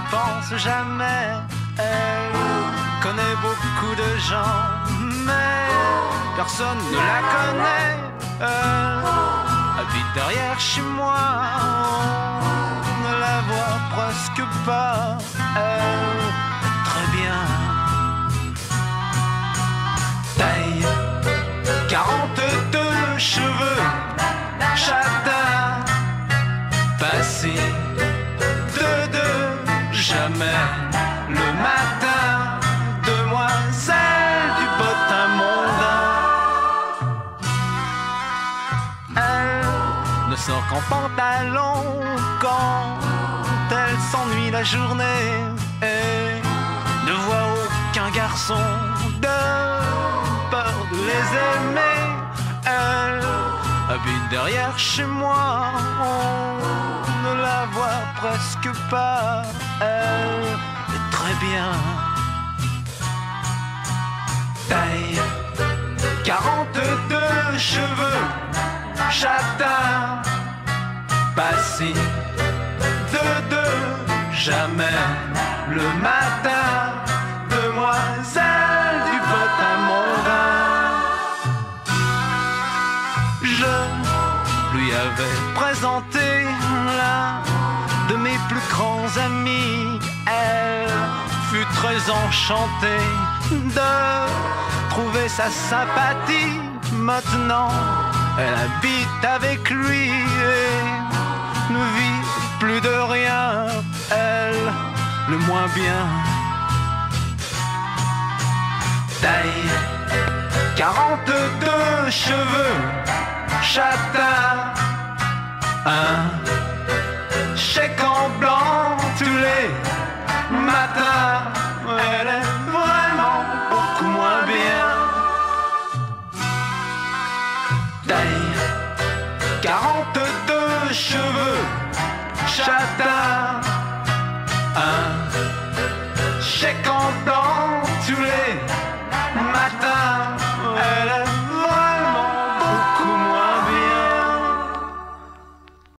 pense jamais. Elle connaît beaucoup de gens, mais personne ne la connaît. Elle habite derrière chez moi, on ne la voit presque pas. Elle, très bien. Taille 42 cheveux châtains, passé de jamais le matin, demoiselle du bottin mondain. Elle ne sort qu'en pantalon quand elle s'ennuie la journée et ne voit aucun garçon de peur de les aimer. Elle habite derrière chez moi, on ne la voit presque pas. Elle est très bien. Taille 42 cheveux châtains, passé de jamais le matin, demoiselle du bottin mondain. Je lui avais présenté l'un de mes plus grands amis. Elle fut très enchantée de trouver sa sympathie. Maintenant, elle habite avec lui et ne vit plus de rien. Elle, le moins bien. Taille 42 cheveux châtains, un chèque en blanc tous les matins. Elle est vraiment beaucoup moins bien. Taille 42 cheveux châtains, un chèque en blanc tous les matins.